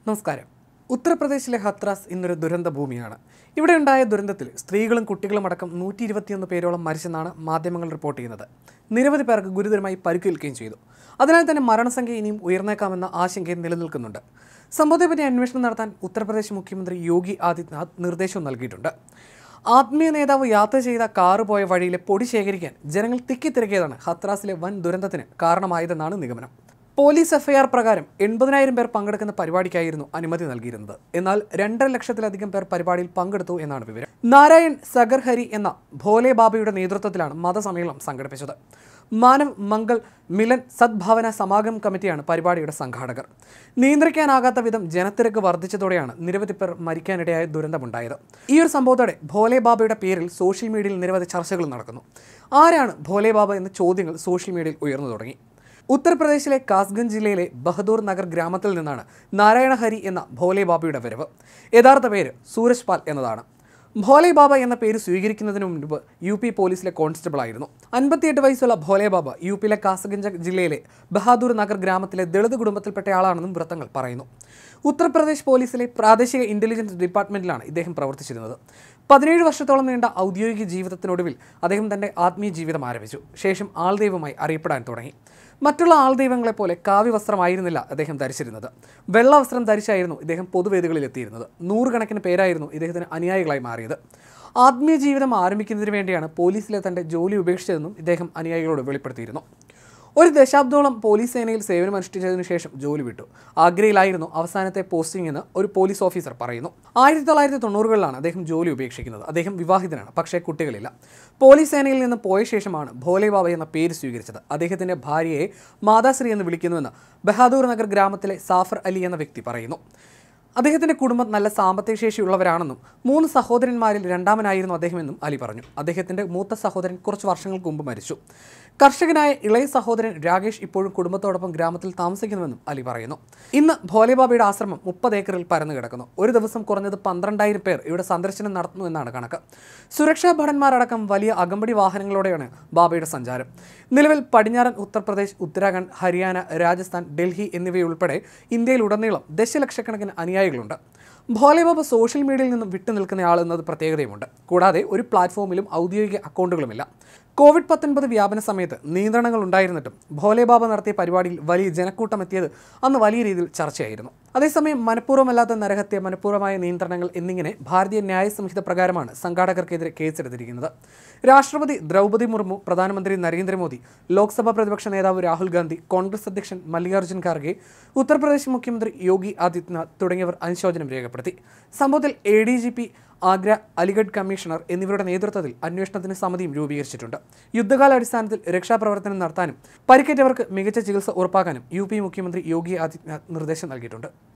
നമസ്കാരം. ഉത്തർപ്രദേശിലെ ഹത്രാസ് ഇന്നൊരു ദുരന്ത ഭൂമിയാണ്. ഇവിടെയുണ്ടായ ദുരന്തത്തിൽ സ്ത്രീകളും കുട്ടികളും അടക്കം 121 പേരോളം മരിച്ചെന്നാണ് മാധ്യമങ്ങൾ റിപ്പോർട്ട് ചെയ്യുന്നത്. നിരവധി പേർക്ക് ഗുരുതരമായി പരിക്കേൽക്കുകയും ചെയ്തു. അതിനാൽ തന്നെ മരണസംഖ്യ ഇനിയും ഉയർന്നേക്കാമെന്ന ആശങ്കയും നിലനിൽക്കുന്നുണ്ട്. സംഭവത്തെപ്പറ്റി അന്വേഷണം നടത്താൻ ഉത്തർപ്രദേശ് മുഖ്യമന്ത്രി യോഗി ആദിത്യനാഥ് നിർദ്ദേശവും നൽകിയിട്ടുണ്ട്. ആത്മീയ നേതാവ് യാത്ര ചെയ്ത കാറ് പോയ വഴിയിലെ പൊടി ശേഖരിക്കാൻ ജനങ്ങൾ തിക്കിത്തിരക്കിയതാണ് ഹത്രാസിലെ വൻ ദുരന്തത്തിന് കാരണമായതെന്നാണ് നിഗമനം. പോലീസ് എഫ്ഐആർ പ്രകാരം 80,000 പേർ പങ്കെടുക്കുന്ന പരിപാടിക്കായിരുന്നു അനുമതി നൽകിയിരുന്നത്. എന്നാൽ 2.5 ലക്ഷത്തിലധികം പേർ പരിപാടിയിൽ പങ്കെടുത്തു എന്നാണ് വിവരം. നാരായൺ സഗർഹരി എന്ന ഭോലെ ബാബയുടെ നേതൃത്വത്തിലാണ് മതസമ്മേളനം സംഘടിപ്പിച്ചത്. മാനവ് മംഗൾ മിലൻ സദ്ഭാവന സമാഗം കമ്മിറ്റിയാണ് പരിപാടിയുടെ സംഘാടകർ. നിയന്ത്രിക്കാനാകാത്ത വിധം ജനത്തിരക്ക് വർദ്ധിച്ചതോടെയാണ് നിരവധി പേർ മരിക്കാനിടയായ ദുരന്തമുണ്ടായത്. ഈ ഒരു സംഭവത്തോടെ ഭോലെ ബാബയുടെ പേരിൽ സോഷ്യൽ മീഡിയയിൽ നിരവധി ചർച്ചകൾ നടക്കുന്നു. ആരാണ് ഭോലെ ബാബ എന്ന ചോദ്യങ്ങൾ സോഷ്യൽ മീഡിയയിൽ ഉയർന്നു തുടങ്ങി. ഉത്തർപ്രദേശിലെ കാസ്ഗഞ്ച് ജില്ലയിലെ ബഹദൂർ നഗർ ഗ്രാമത്തിൽ നിന്നാണ് നാരായണ ഹരി എന്ന ഭോലെ ബാബയുടെ വരവ്. യഥാർത്ഥ പേര് സൂരജ് പാൽ എന്നതാണ്. ഭോലെ ബാബ എന്ന പേര് സ്വീകരിക്കുന്നതിന് മുൻപ് UP പോലീസിലെ കോൺസ്റ്റബിൾ ആയിരുന്നു. 58 വയസ്സുള്ള ഭോലെ ബാബ UPയിലെ കാസ്ഗഞ്ച് ജില്ലയിലെ ബഹാദൂർ നഗർ ഗ്രാമത്തിലെ ദളിത് കുടുംബത്തിൽപ്പെട്ടയാളാണെന്നും വൃത്തങ്ങൾ പറയുന്നു. ഉത്തർപ്രദേശ് പോലീസിലെ പ്രാദേശിക ഇന്റലിജൻസ് ഡിപ്പാർട്ട്മെന്റിലാണ് ഇദ്ദേഹം പ്രവർത്തിച്ചിരുന്നത്. 17 വർഷത്തോളം നീണ്ട ഔദ്യോഗിക ജീവിതത്തിനൊടുവിൽ അദ്ദേഹം തന്റെ ആത്മീയ ജീവിതം ആരംഭിച്ചു. ശേഷം ആൾദൈവമായി അറിയപ്പെടാൻ തുടങ്ങി. മറ്റുള്ള ആൾദൈവങ്ങളെപ്പോലെ കാവ്യവസ്ത്രമായിരുന്നില്ല അദ്ദേഹം ധരിച്ചിരുന്നത്. വെള്ള വസ്ത്രം ധരിച്ചായിരുന്നു ഇദ്ദേഹം പൊതുവേദികളിൽ എത്തിയിരുന്നത്. 100 കണക്കിന് പേരായിരുന്നു ഇദ്ദേഹത്തിന് അനുയായികളായി മാറിയത്. ആത്മീയ ജീവിതം ആരംഭിക്കുന്നതിന് വേണ്ടിയാണ് പോലീസിലെ തന്റെ ജോലി ഉപേക്ഷിച്ചതെന്നും ഇദ്ദേഹം അനുയായികളോട് വെളിപ്പെടുത്തിയിരുന്നു. ഒരു ദശാബ്ദോളം പോലീസ് സേനയിൽ സേവനമനുഷ്ഠിച്ചതിനു ശേഷം ജോലി വിട്ടു. ആഗ്രയിലായിരുന്നു അവസാനത്തെ പോസ്റ്റിംഗ് എന്ന് ഒരു പോലീസ് ഓഫീസർ പറയുന്നു. 1990കളിലാണ് അദ്ദേഹം ജോലി ഉപേക്ഷിക്കുന്നത്. അദ്ദേഹം വിവാഹിതനാണ്, പക്ഷേ കുട്ടികളില്ല. പോലീസ് സേനയിൽ നിന്ന് പോയ ശേഷമാണ് ഭോലെ ബാബ എന്ന പേര് സ്വീകരിച്ചത്. അദ്ദേഹത്തിന്റെ ഭാര്യയെ മാതാശ്രീ എന്ന് വിളിക്കുന്നുവെന്ന് ബഹാദൂർ നഗർ ഗ്രാമത്തിലെ സാഫർ അലി എന്ന വ്യക്തി പറയുന്നു. അദ്ദേഹത്തിന്റെ കുടുംബം നല്ല സാമ്പത്തിക ശേഷിയുള്ളവരാണെന്നും 3 സഹോദരന്മാരിൽ രണ്ടാമനായിരുന്നു അദ്ദേഹമെന്നും അലി പറഞ്ഞു. അദ്ദേഹത്തിന്റെ മൂത്ത സഹോദരൻ കുറച്ച് വർഷങ്ങൾക്ക് മുമ്പ് മരിച്ചു. കർഷകനായ ഇളയ സഹോദരൻ രാകേഷ് ഇപ്പോഴും കുടുംബത്തോടൊപ്പം ഗ്രാമത്തിൽ താമസിക്കുന്നുവെന്നും അലി പറയുന്നു. ഇന്ന് ഭോലെ ബാബയുടെ ആശ്രമം 30 ഏക്കറിൽ പരന്നു കിടക്കുന്നു. ഒരു ദിവസം കുറഞ്ഞത് 12,000 പേർ ഇവിടെ സന്ദർശനം നടത്തുന്നു എന്നാണ് കണക്ക്. സുരക്ഷാ ഭടന്മാരടക്കം വലിയ അകമ്പടി വാഹനങ്ങളോടെയാണ് ബാബയുടെ സഞ്ചാരം. നിലവിൽ പടിഞ്ഞാറൻ ഉത്തർപ്രദേശ്, ഉത്തരാഖണ്ഡ്, ഹരിയാന, രാജസ്ഥാൻ, ഡൽഹി എന്നിവയുൾപ്പെടെ ഇന്ത്യയിലുടനീളം ദശലക്ഷക്കണക്കിന് അനുയായികളുണ്ട്. ഭോലെ ബാബ സോഷ്യൽ മീഡിയയിൽ നിന്നും വിട്ടുനിൽക്കുന്നയാൾ എന്നത് പ്രത്യേകതയുമുണ്ട്. കൂടാതെ ഒരു പ്ലാറ്റ്ഫോമിലും ഔദ്യോഗിക അക്കൗണ്ടുകളുമില്ല. COVID-19 വ്യാപന സമയത്ത് നിയന്ത്രണങ്ങൾ ഉണ്ടായിരുന്നിട്ടും ഭോലെ ബാബ നടത്തിയ പരിപാടിയിൽ വലിയ ജനക്കൂട്ടം എത്തിയത് അന്ന് വലിയ രീതിയിൽ ചർച്ചയായിരുന്നു. അതേസമയം മനഃപൂർവ്വമല്ലാത്ത നരഹത്യ, മനഃപൂർവ്വമായ നിയന്ത്രണങ്ങൾ എന്നിങ്ങനെ ഭാരതീയ ന്യായ സംഹിത പ്രകാരമാണ് സംഘാടകർക്കെതിരെ കേസെടുത്തിരിക്കുന്നത്. രാഷ്ട്രപതി ദ്രൗപദി മുർമു, പ്രധാനമന്ത്രി നരേന്ദ്രമോദി, ലോക്സഭാ പ്രതിപക്ഷ നേതാവ് രാഹുൽ ഗാന്ധി, കോൺഗ്രസ് അധ്യക്ഷൻ മല്ലികാർജ്ജുൻ ഖാർഗെ, ഉത്തർപ്രദേശ് മുഖ്യമന്ത്രി യോഗി ആദിത്യനാഥ് തുടങ്ങിയവർ അനുശോചനം രേഖപ്പെടുത്തി. സംഭവത്തിൽ ADGP ആഗ്ര, അലിഗഡ് കമ്മീഷണർ എന്നിവരുടെ നേതൃത്വത്തിൽ അന്വേഷണത്തിന് സമിതിയും രൂപീകരിച്ചിട്ടുണ്ട്. യുദ്ധകാലാടിസ്ഥാനത്തിൽ രക്ഷാപ്രവർത്തനം നടത്താനും പരിക്കേറ്റവർക്ക് മികച്ച ചികിത്സ ഉറപ്പാക്കാനും UP മുഖ്യമന്ത്രി യോഗി ആദിത്യനാഥ് നിർദ്ദേശം നൽകിയിട്ടുണ്ട്.